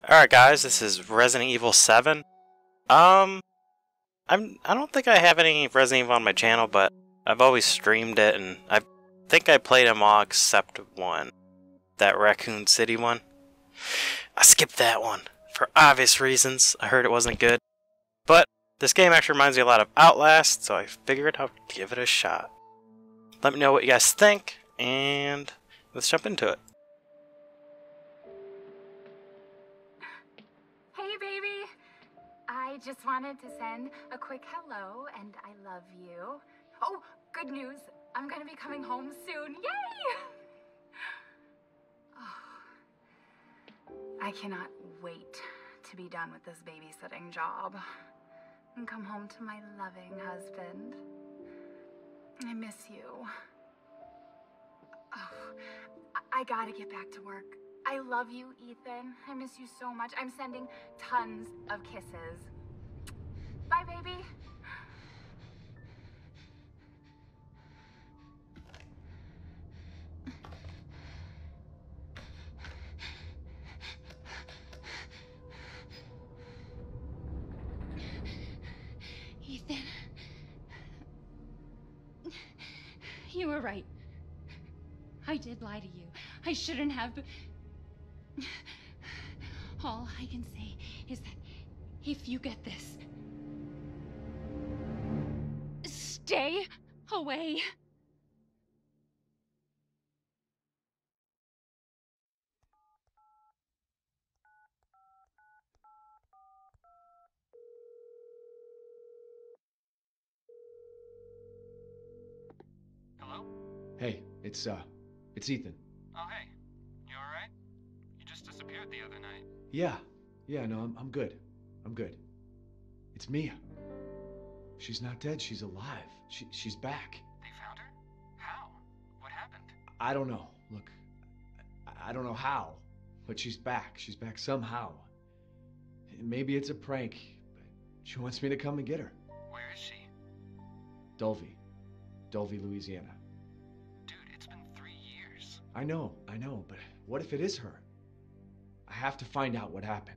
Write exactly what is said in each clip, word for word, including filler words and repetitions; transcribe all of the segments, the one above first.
Alright guys, this is Resident Evil seven. Um, I'm, I don't think I have any Resident Evil on my channel, but I've always streamed it, and I think I played them all except one. That Raccoon City one. I skipped that one, for obvious reasons. I heard it wasn't good. But this game actually reminds me a lot of Outlast, so I figured I'd give it a shot. Let me know what you guys think, and let's jump into it. Hey baby! I just wanted to send a quick hello and I love you. Oh, good news! I'm gonna be coming home soon. Yay! Oh, I cannot wait to be done with this babysitting job and come home to my loving husband. I miss you. Oh, I, I gotta get back to work. I love you, Ethan. I miss you so much. I'm sending tons of kisses. Bye, baby. Ethan. You were right. I did lie to you. I shouldn't have. All I can say is that if you get this, stay away. Hello? Hey, it's, uh, it's Ethan. Oh, hey. You alright? You just disappeared the other night. Yeah, yeah, no, I'm, I'm good. I'm good. It's Mia. She's not dead, she's alive. She, she's back. They found her? How? What happened? I don't know. Look, I, I don't know how, but she's back. She's back somehow. Maybe it's a prank, but she wants me to come and get her. Where is she? Dulvey. Dulvey, Louisiana. Dude, it's been three years. I know, I know, but what if it is her? I have to find out what happened.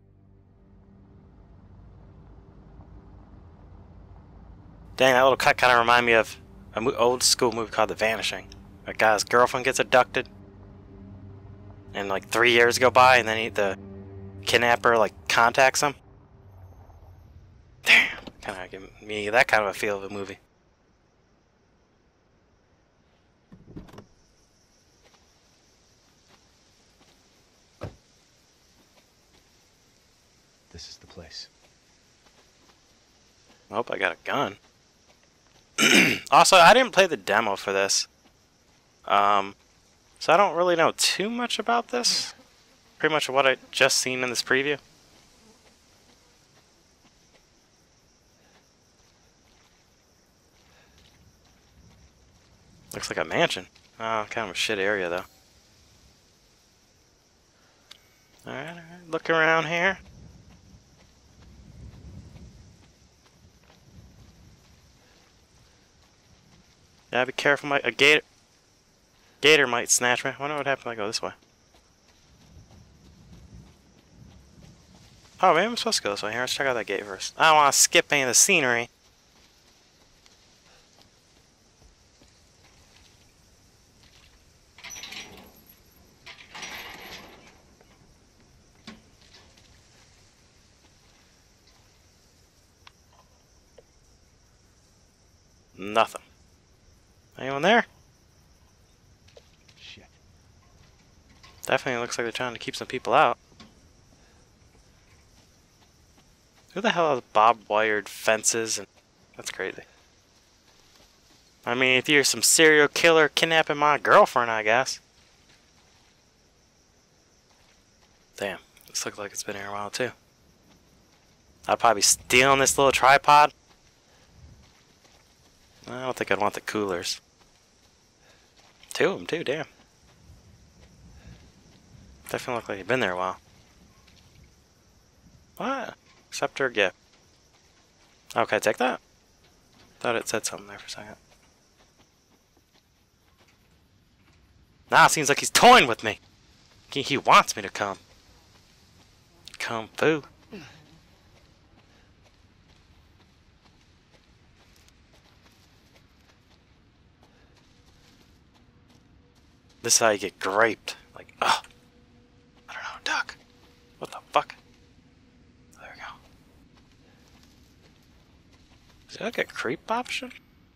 Dang, that little cut kind of reminded me of an old school movie called The Vanishing. A guy's girlfriend gets abducted, and like three years go by, and then he, the kidnapper like contacts him. Damn, kind of give me that kind of a feel of a movie. This is the place. I hope I got a gun. Also, I didn't play the demo for this. Um, so I don't really know too much about this. Pretty much what I just seen in this preview. Looks like a mansion. Oh, kind of a shit area though. Alright, alright, look around here. Yeah, be careful, my, a gator gator might snatch me. I wonder what happens if I go this way. Oh, maybe I'm supposed to go this way here. Let's check out that gate first. I don't want to skip any of the scenery. Nothing. Anyone there? Shit. Definitely looks like they're trying to keep some people out. Who the hell has barbed wired fences? And that's crazy. I mean, if you're some serial killer kidnapping my girlfriend, I guess. Damn, this looks like it's been here a while too. I'd probably be stealing this little tripod. I don't think I'd want the coolers. Two of them too, damn. Definitely look like you've been there a while. What? Scepter gift. Okay, take that. Thought it said something there for a second. Now it seems like he's toying with me. He, he wants me to come. Kung Fu. This is how you get graped. Like, ugh. I don't know, duck. What the fuck? There we go. Is there like a creep option?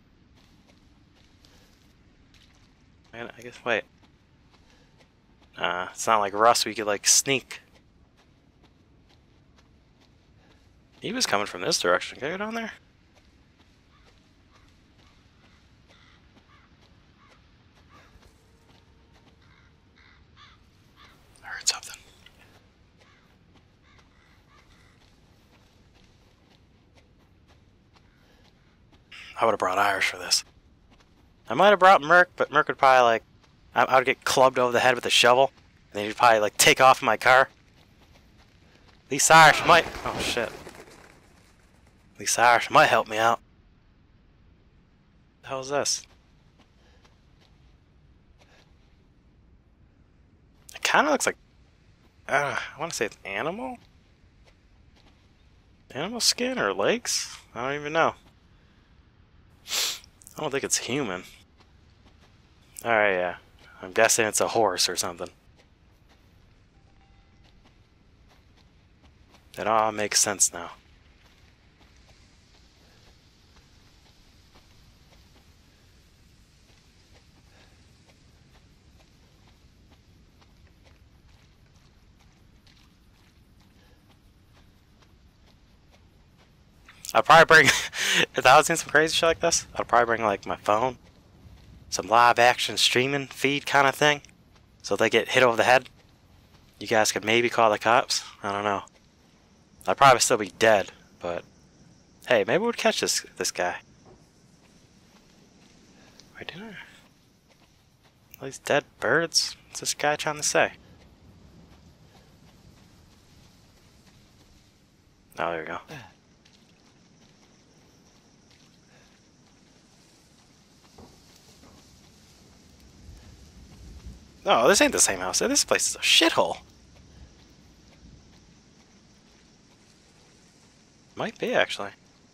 Man, I guess, wait. Uh, it's not like Rust, we could like sneak. He was coming from this direction. Can I go down there? I heard something. I would have brought Irish for this. I might have brought Merc, but Merc would probably like, I, I would get clubbed over the head with a shovel, and then he'd probably like take off in my car. At least Irish might. Oh shit. At least Irish might help me out. What the hell is this? It kind of looks like, uh, I want to say it's animal? Animal skin or legs? I don't even know. I don't think it's human. Alright, yeah. I'm guessing it's a horse or something. It all makes sense now. I'd probably bring, if I was doing some crazy shit like this, I'd probably bring like my phone, some live action streaming feed kind of thing, so if they get hit over the head, you guys could maybe call the cops. I don't know. I'd probably still be dead, but hey, maybe we'd catch this this guy. Wait, didn't I? All these dead birds? What's this guy trying to say? Oh, there we go. No, this ain't the same house. This place is a shithole. Might be, actually.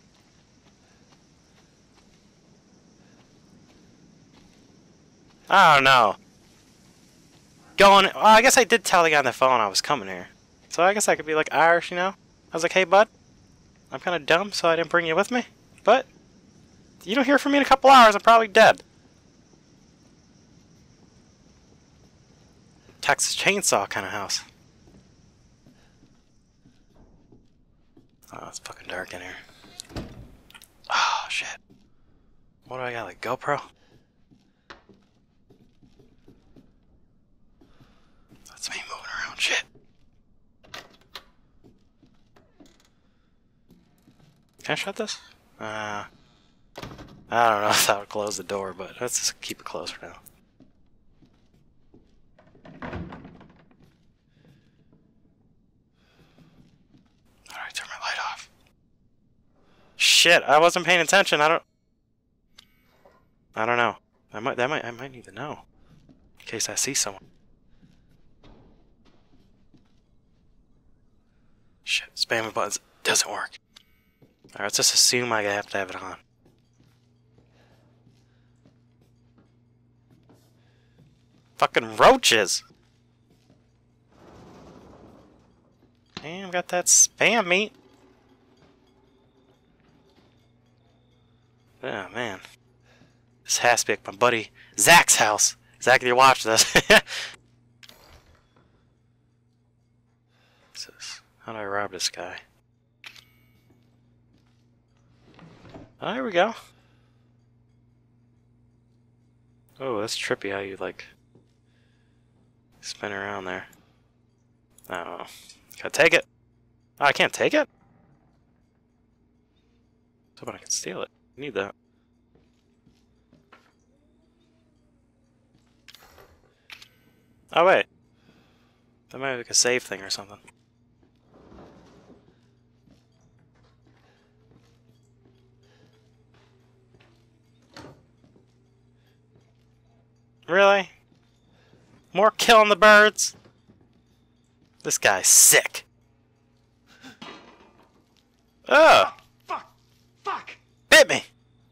I don't know. Going... Well, I guess I did tell the guy on the phone I was coming here. So I guess I could be like Irish, you know? I was like, hey, bud. I'm kind of dumb, so I didn't bring you with me. But you don't hear from me in a couple hours, I'm probably dead. Texas Chainsaw kind of house. Oh, it's fucking dark in here. Oh, shit. What do I got, like GoPro? That's me moving around, shit. Can I shut this? Uh, I don't know if that would close the door, but let's just keep it closed for now. Alright, turn my light off. Shit, I wasn't paying attention. I don't... I don't know. I might, that might, I might need to know. In case I see someone. Shit, spamming buttons doesn't work. Alright, let's just assume I have to have it on. Fucking roaches! Damn, got that spam meat. Oh, man. This has to be like my buddy Zach's house. Zach, if you watch this. What's this? How do I rob this guy? Oh, here we go. Oh, that's trippy how you, like, spin around there. I don't know. Can I take it? Oh, I can't take it? So I can steal it. I need that. Oh, wait. That might be like a save thing or something. Really? More killing the birds? This guy's sick. Ugh! Fuck! Fuck! Bit me!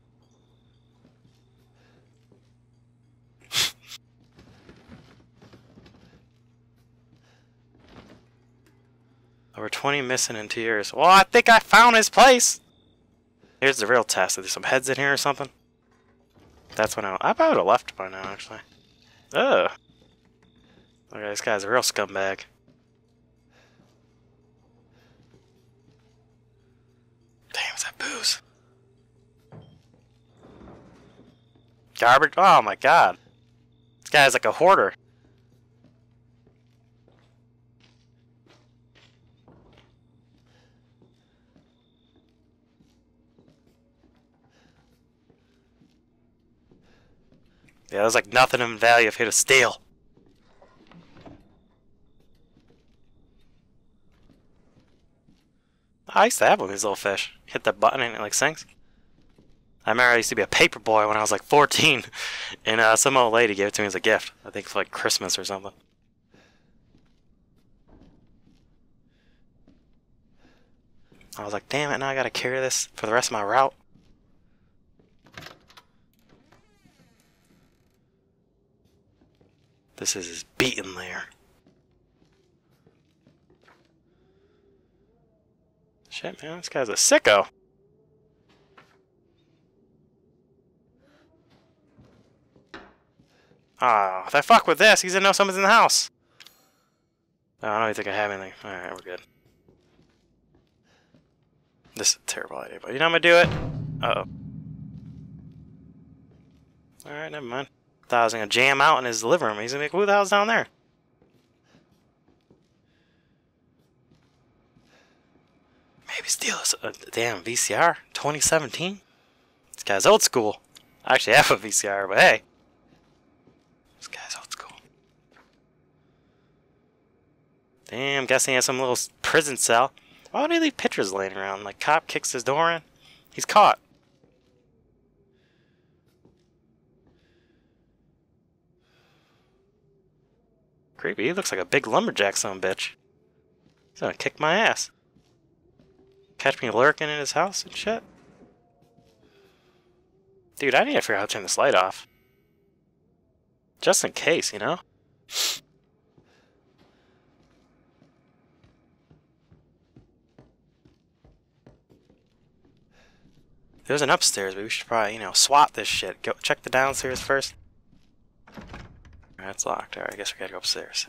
Over twenty missing in two years. Well, I think I found his place! Here's the real test. Are there some heads in here or something? That's when I... I probably would have left by now, actually. Ugh. Okay, this guy's a real scumbag. Damn, is that booze? Garbage? Oh my god. This guy's like a hoarder. Yeah, there's like nothing in value if he to steal. I used to have one of these little fish. Hit the button and it like sinks. I remember I used to be a paper boy when I was like fourteen, and uh, some old lady gave it to me as a gift. I think for like Christmas or something. I was like, damn it, now I gotta carry this for the rest of my route. This is his beaten lair. Shit, man, this guy's a sicko. Ah, oh, if I fuck with this, he's gonna know someone's in the house. No, I don't even think I have anything. Alright, we're good. This is a terrible idea, but you know I'm gonna do it. Uh oh. Alright, never mind. Thought I was gonna jam out in his living room. He's gonna be like, who the hell's down there? Maybe steal a, a damn V C R. twenty seventeen? This guy's old school. I actually have a V C R, but hey. This guy's old school. Damn, guessing he has some little prison cell. Why would he leave pictures laying around? Like, cop kicks his door in. He's caught. Creepy. He looks like a big lumberjack son of a bitch. He's gonna kick my ass. Catch me lurking in his house and shit. Dude, I need to figure out how to turn this light off. Just in case, you know? There's an upstairs, but we should probably, you know, swap this shit. Go check the downstairs first. Alright, it's locked. Alright, I guess we gotta go upstairs.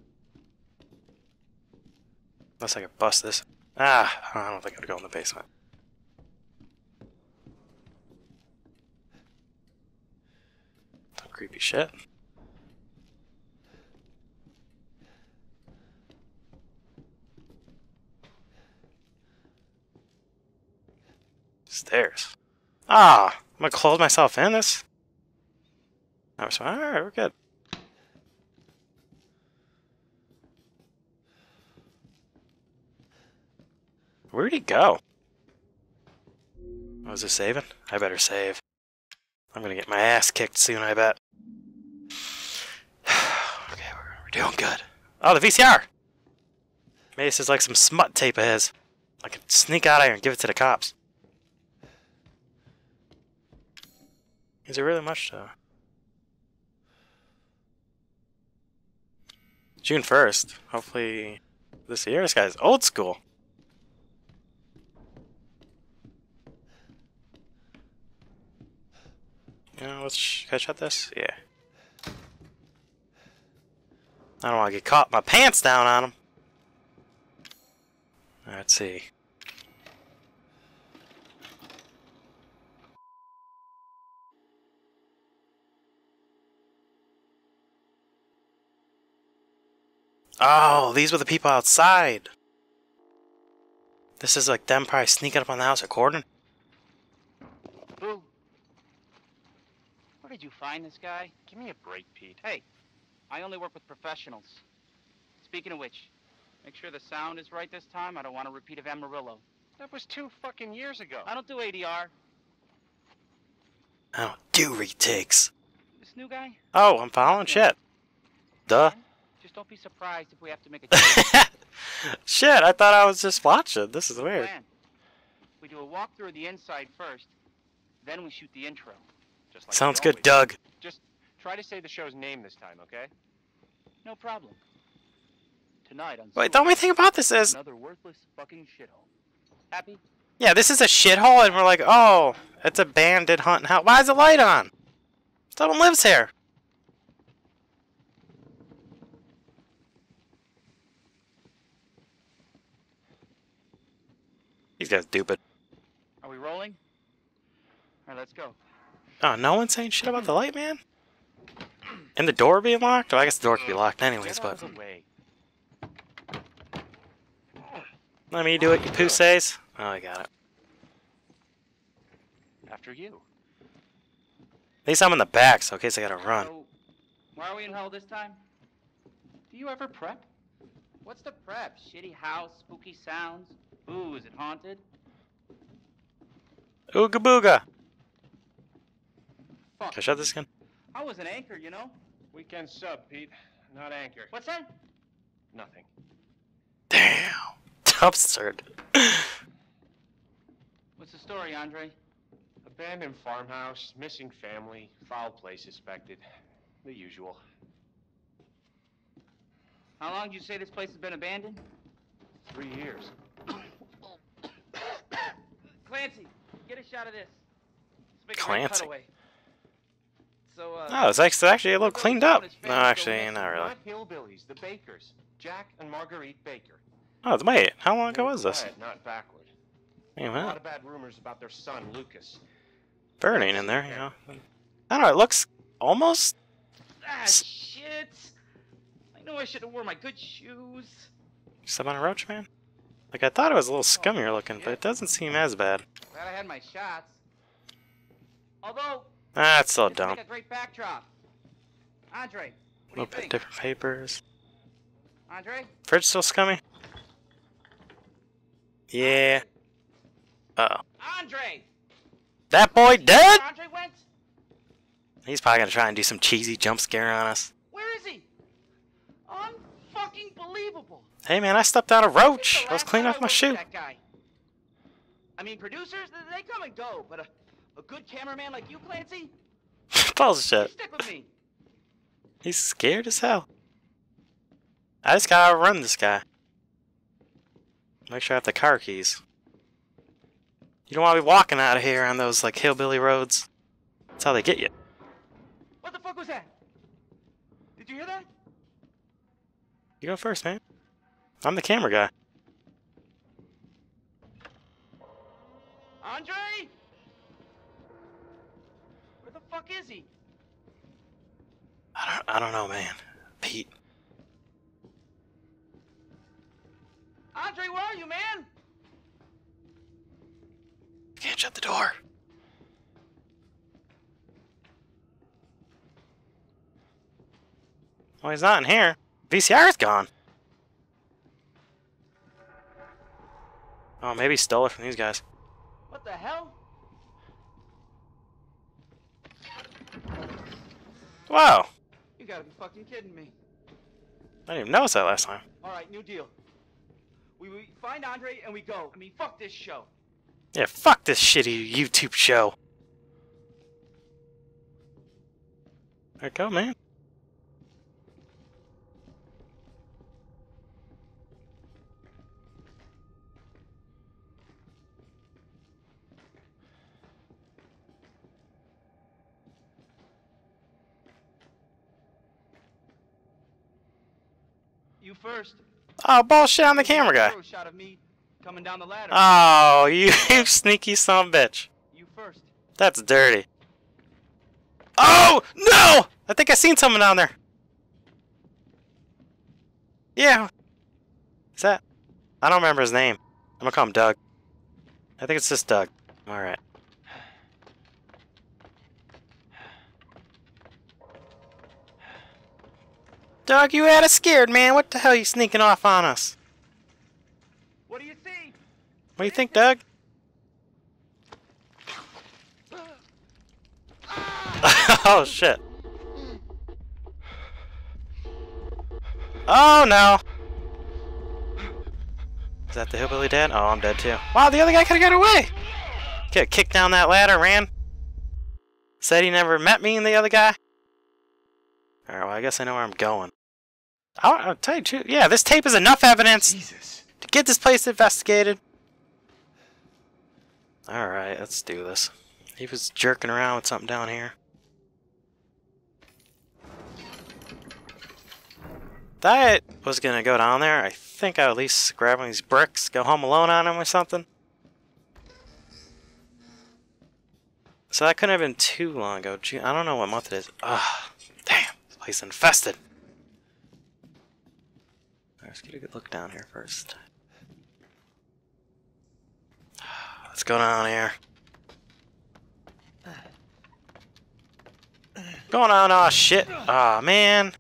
Unless I could bust this. Ah, I don't think I'd go in the basement. Some creepy shit. Stairs. Ah, I'm gonna close myself in this. Alright, we're good. Where'd he go? Was it saving? I better save. I'm gonna get my ass kicked soon, I bet. Okay, we're, we're doing good. Oh, the V C R! Maybe this is like some smut tape of his. I can sneak out of here and give it to the cops. Is there really much to... June first. Hopefully this year. This guy's old school. You know, let's sh can I shut this? Yeah. I don't want to get caught. My pants down on him. Let's see. Oh, these were the people outside. This is like them probably sneaking up on the house recording. Boo. Where did you find this guy? Give me a break, Pete. Hey, I only work with professionals. Speaking of which, make sure the sound is right this time. I don't want a repeat of Amarillo. That was two fucking years ago. I don't do A D R. I don't do retakes. This new guy? Oh, I'm following shit. Duh. Just don't be surprised if we have to make a change. Shit, I thought I was just watching. This is weird. Plan. We do a walkthrough of the inside first, then we shoot the intro. Just like Sounds we good, always Doug. do. Just try to say the show's name this time, okay? No problem. Tonight on Wait, the only thing about this is, another worthless fucking shithole. Happy? yeah, this is a shithole, and we're like, oh, it's abandoned hunting house. Why is the light on? Someone lives here. These guys stupid. Are we rolling? All right, let's go. Oh, no one's saying shit about the light, man? And the door being locked? Well, I guess the door could be locked anyways, Get out but... of the way. Let me do it, you pussies. Oh, I got it. After you. At least I'm in the back, so in case I gotta run. So, why are we in hell this time? Do you ever prep? What's the prep? Shitty house, spooky sounds? Ooh, is it haunted? Ooga booga. Fuck. Can I shut this again? I was an anchor, you know? Weekend sub, Pete. Not anchor. What's that? Nothing. Damn. Absurd. What's the story, Andre? Abandoned farmhouse, missing family, foul play suspected. The usual. How long did you say this place has been abandoned? Three years. Clancy, get a shot of this. Let's make a Clancy. cutaway. So, uh, Oh, it's actually actually a little cleaned up. No, actually, not really. Not hillbillies, the Bakers. Jack and Marguerite Baker. Oh, wait. How long ago was this? Quiet, not backward. Hey, A lot man. of bad rumors about their son, Lucas. Burning in there, you know. I don't know, it looks almost... Ah, shit. I know I should have worn my good shoes. Step on a roach, man? Like, I thought it was a little scummier looking, but it doesn't seem as bad. Glad I had my shots. Although, Ah, it's still this would dumb. make a great backdrop. Andre, what A do you little bit think? different papers. Andre? Fridge still scummy? Yeah. Uh-oh. Andre! That boy dead? Where Andre went? He's probably gonna try and do some cheesy jump scare on us. Where is he? Unfucking believable. Hey, man, I stepped on a roach. It's the I was last cleaning time off I my worked shoe. with that guy. I mean, producers, they come and go, but a, a good cameraman like you, Clancy, you Bullshit. stick with me. He's scared as hell. I just gotta run this guy. Make sure I have the car keys. You don't want to be walking out of here on those, like, hillbilly roads. That's how they get you. What the fuck was that? Did you hear that? You go first, man. I'm the camera guy. Andre? Where the fuck is he? I don't, I don't know, man. Pete. Andre, where are you, man? You can't shut the door. Well, he's not in here. V C R's gone. Oh, maybe he stole it from these guys. What the hell? Wow. You gotta be fucking kidding me. I didn't even notice that last time. All right, new deal. We, we find Andre and we go. I mean, fuck this show. Yeah, fuck this shitty YouTube show. There you go, man. You first. Oh, bullshit, I'm the camera guy. Throw a shot of me coming down the ladder. Oh, you sneaky son of a bitch. You first. That's dirty. Oh, no! I think I seen someone down there. Yeah. Is that? I don't remember his name. I'm gonna call him Doug. I think it's just Doug. Alright. Doug, you had us scared, man. What the hell are you sneaking off on us? What do you see? What do you think, Doug? Oh, shit. Oh, no. Is that the hillbilly dead? Oh, I'm dead, too. Wow, the other guy could've got away. Get kicked down that ladder, ran. Said he never met me and the other guy. Alright, well, I guess I know where I'm going. I'll, I'll tell you too. Yeah, this tape is enough evidence Jesus. to get this place investigated. Alright, let's do this. He was jerking around with something down here. That was gonna go down there. I think I'll at least grab one of these bricks, go home alone on him or something. So that couldn't have been too long ago. June, I don't know what month it is. Ah, damn, this place is infested. Let's get a good look down here first. Let's go down here. Going on, oh shit. Aw, oh, man.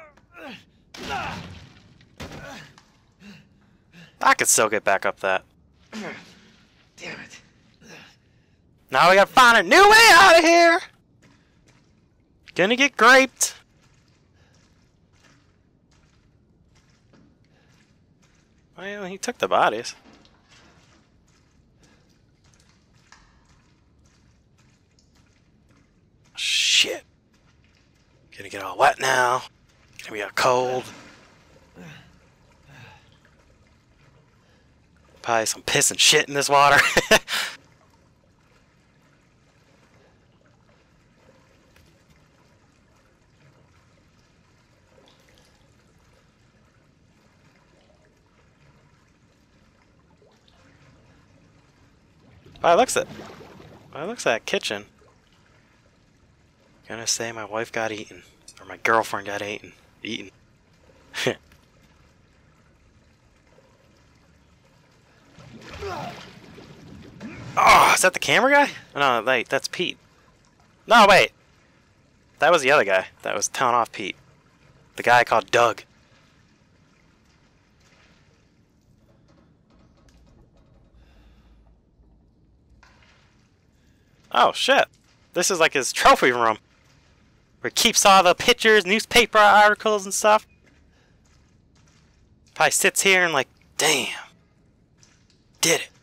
I could still get back up that. Damn it. Now we gotta find a new way out of here! Gonna get graped. Well, he took the bodies. Shit. Gonna get all wet now. Gonna be all cold. Probably some piss and shit in this water. By the looks at, by the looks at that kitchen. Gonna say my wife got eaten, or my girlfriend got eaten. Eaten. Oh, is that the camera guy? No, wait, that's Pete. No, wait. That was the other guy. That was telling off Pete. The guy called Doug. Oh, shit. This is like his trophy room. Where he keeps all the pictures, newspaper articles and stuff. Probably sits here and like, damn. Did it.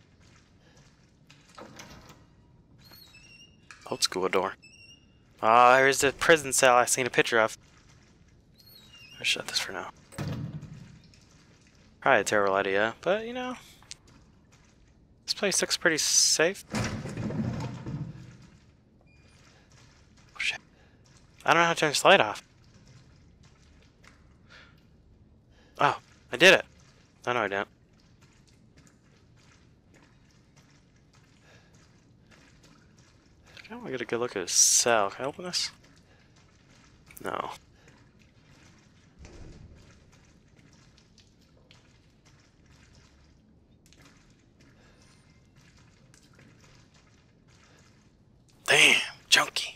Old school door. Oh, there's the prison cell I've seen a picture of. I'll shut this for now. Probably a terrible idea, but you know. This place looks pretty safe. Oh shit. I don't know how to turn this light off. Oh, I did it. Oh no, I didn't. I want to get a good look at his cell. Can I open this? No. Damn, junkie.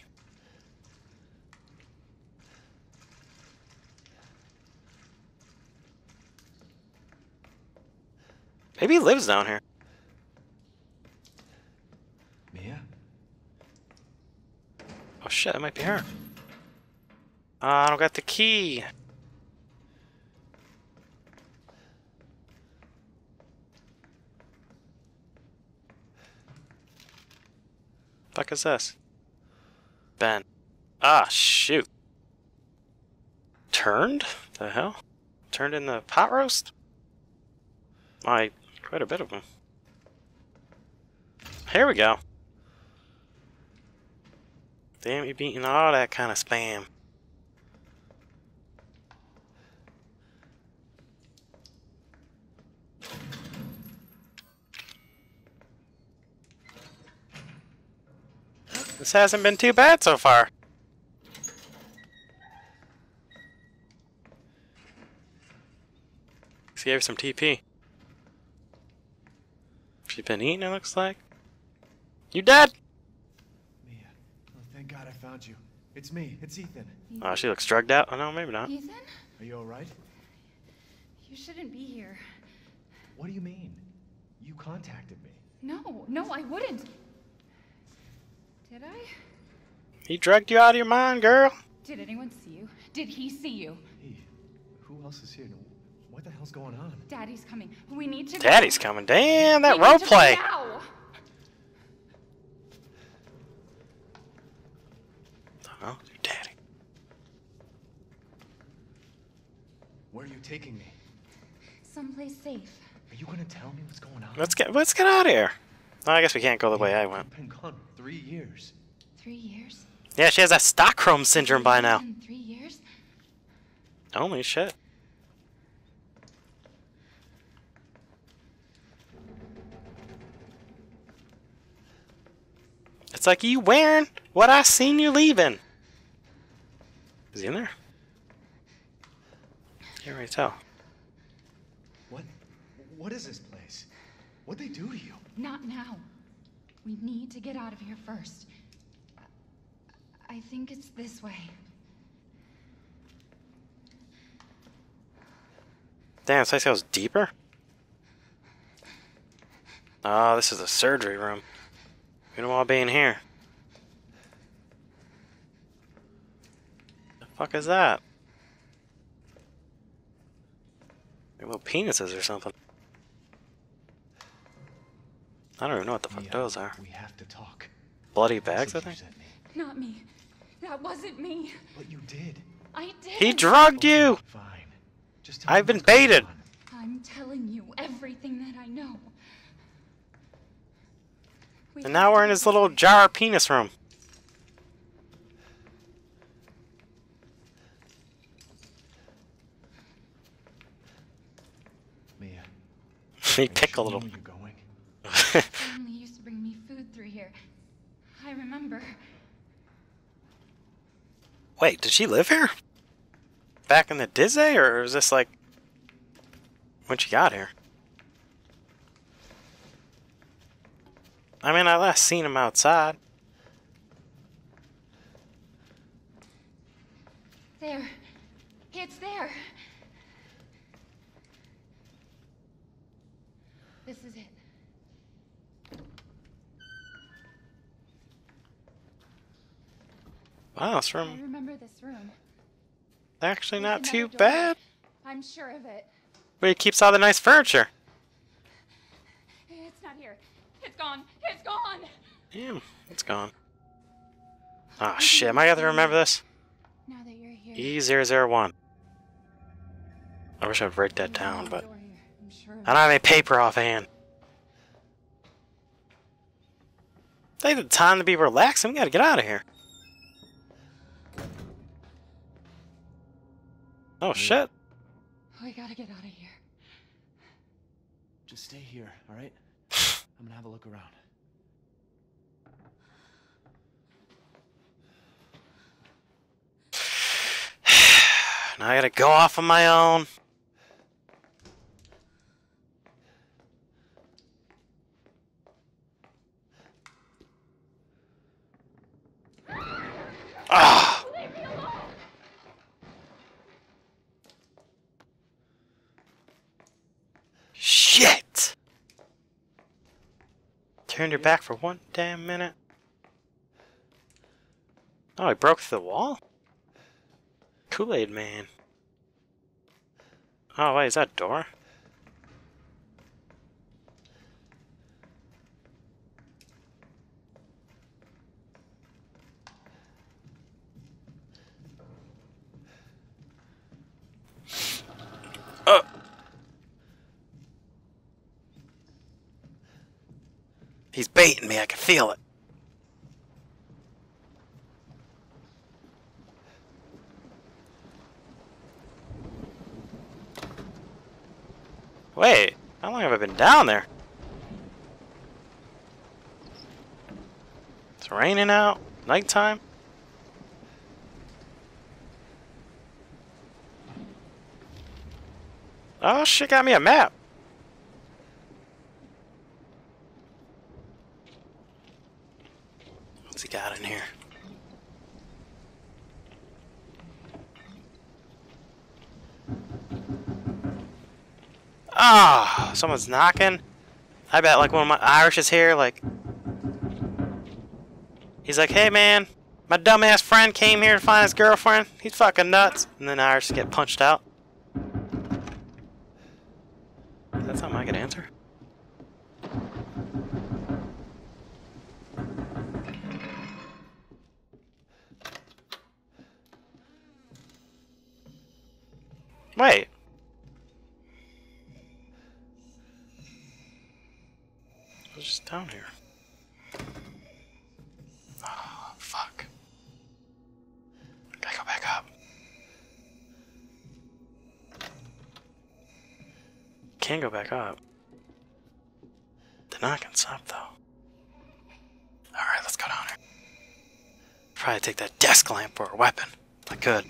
Maybe he lives down here. Mia? Oh shit, that might be her. Uh, I don't got the key. Fuck is this? Ben. Ah, shoot. Turned? The hell? Turned in the pot roast? My, quite a bit of them. Here we go. Damn, you beating all that kind of spam. This hasn't been too bad so far. She gave her some T P. She's been eating, it looks like. You dead? Mia. Oh, thank God I found you. It's me. It's Ethan. Oh, she looks drugged out. Oh, no, maybe not. Ethan? Are you alright? You shouldn't be here. What do you mean? You contacted me. No, no, I wouldn't. Did I? He drugged you out of your mind, girl. Did anyone see you? Did he see you? Hey, who else is here? What the hell's going on? Daddy's coming. We need to Daddy's go. coming. Damn, that We need to go roleplay. now. taking me? Someplace safe. Are you gonna tell me what's going on? Let's get let's get out of here. Oh, I guess we can't go the way I went. I've been gone three years. Three years? Yeah, she has that Stockholm syndrome by now. In three years? Holy shit. It's like, you wearing what I seen you leaving. Is he in there? Can't really tell. What? What is this place? What'd they do to you? Not now. We need to get out of here first. I think it's this way. Damn, this place goes deeper? Oh, this is a surgery room. We don't want to be in here. The fuck is that? They're little penises or something. I don't even know what the fuck Mia, those are. We have to talk. Bloody What bags, I did you think? send me? Not me. That wasn't me. But you did. I did. He drugged you! Fine. Just tell me I've been what's going baited! on. I'm telling you everything that I know. We And now we're in his little jar penis room. Mia. He are you pickled sure him. you know you're going? Family used to bring me food through here. I remember. Wait, did she live here? Back in the Disney, or is this like when she got here? I mean, I last seen him outside. There. It's there. This is it. Wow, this I room remember this room. actually There's not another too door. bad. I'm sure of it. But he keeps all the nice furniture. It's not here. It's gone. It's gone. Damn, it's gone. Oh shit, am I gonna remember this? Now that you're here. E zero zero one. I wish I'd write that down, but Door here. I'm sure of I don't have any paper offhand. Take the time to be relaxing. We gotta get out of here. Oh shit. We gotta get out of here. Just stay here, all right? I'm gonna have a look around. Now I gotta go off on my own. Ah! Shit! Turned your back for one damn minute. Oh, he broke through the wall? Kool-Aid Man. Oh, wait, is that a door? Uh. He's baiting me, I can feel it. Wait, how long have I been down there? It's raining out, nighttime. Oh shit, got me a map. What's he got in here? Ah, oh, someone's knocking. I bet like one of my Irish is here, like he's like, hey man, my dumbass friend came here to find his girlfriend. He's fucking nuts. And then Irish get punched out. Is that something I could answer? Wait, I was just down here. Oh, fuck. Gotta go back up. Can't go back up. They're not gonna stop though. Alright, let's go down here. Probably take that desk lamp for a weapon. If I could.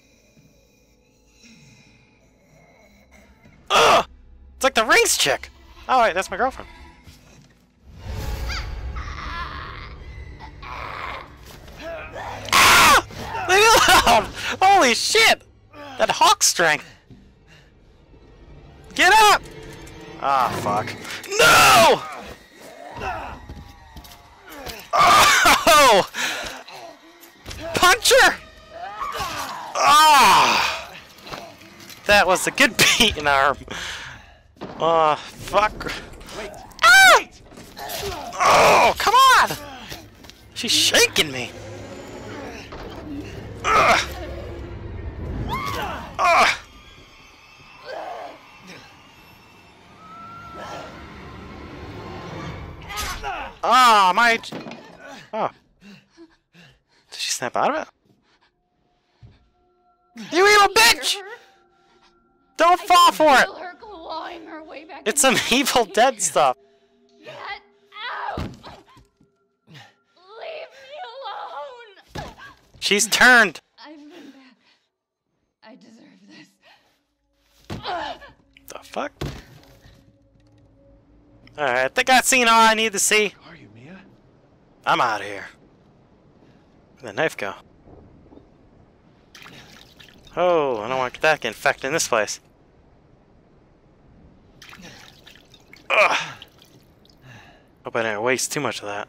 Ugh! It's like the rings chick! Oh wait, that's my girlfriend. Ah! Leave me alone! Holy shit! That hawk strength! Get up! Ah, fuck. No! Oh! Puncher! Ah! That was a good beating arm. Oh, fuck. Wait. Ah! Oh, come on! She's shaking me. Ugh. Ugh. Ah, oh, my... Oh. Did she snap out of it? You evil bitch! Don't fall for it! Her clawing her way back It's some Evil Dead stuff. Get out! Leave me alone! She's turned. I've been bad. I deserve this. The fuck? Alright, I think I've seen all I need to see. Who are you, Mia? I'm out of here. Where'd the knife go? Oh, I don't want that to get infected in this place. Ugh. Hope I didn't waste too much of that.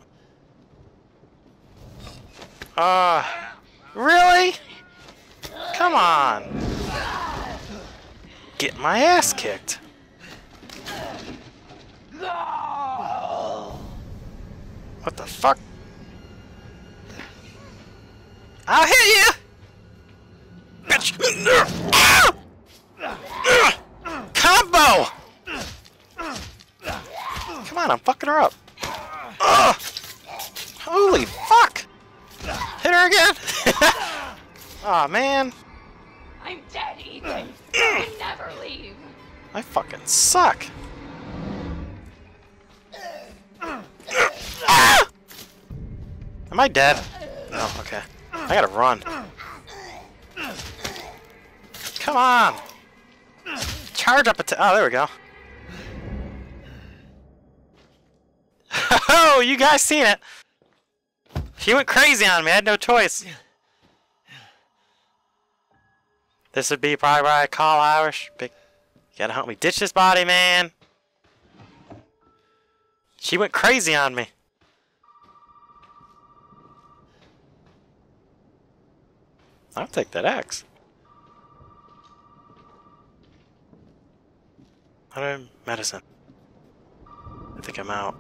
Ah, uh, really? Come on. Get my ass kicked. What the fuck? I'll hit you! Bitch! Combo! Come on, I'm fucking her up. Ugh. Holy fuck! Hit her again! Aw, oh, man. I'm dead, Ethan. I can never leave. I fucking suck. Ah! Am I dead? No, okay. I gotta run. Come on! Charge up a t- oh, there we go. Oh, you guys seen it! She went crazy on me, I had no choice. This would be probably where I call Irish. Big, you gotta help me ditch this body, man. She went crazy on me. I'll take that axe. How do I medicine? I think I'm out.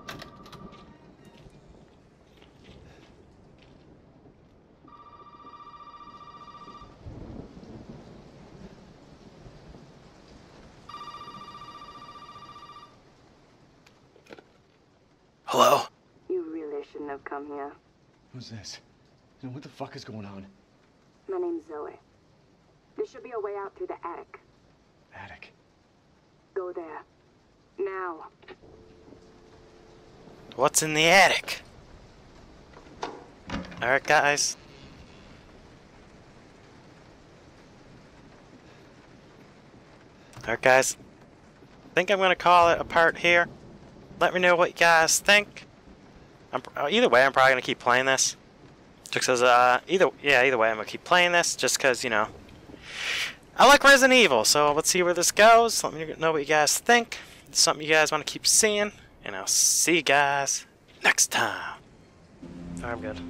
Hello? You really shouldn't have come here. Who's this? And what the fuck is going on? My name's Zoe. There should be a way out through the attic. Attic. Go there. Now. What's in the attic? Alright, guys. Alright, guys. I think I'm gonna call it a part here. Let me know what you guys think. I'm, uh, either way, I'm probably gonna keep playing this. Just cause, uh, either, yeah, either way, I'm gonna keep playing this. Just cause, you know, I like Resident Evil. So let's see where this goes. Let me know what you guys think. It's something you guys want to keep seeing. And I'll see you guys next time. Alright, I'm good.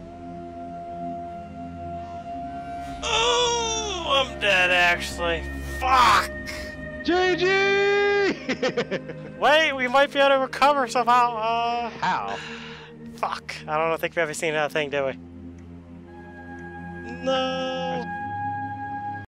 Oh, I'm dead actually. Fuck! G G! Wait, we might be able to recover somehow. Uh, How? fuck. I don't think we've ever seen that thing, did we? No.